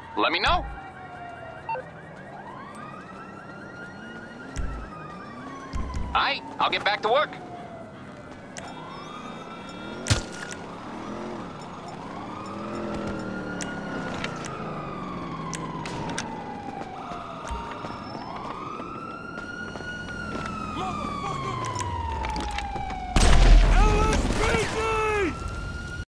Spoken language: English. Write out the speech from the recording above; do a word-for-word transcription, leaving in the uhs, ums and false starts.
let me know. All right, I'll get back to work.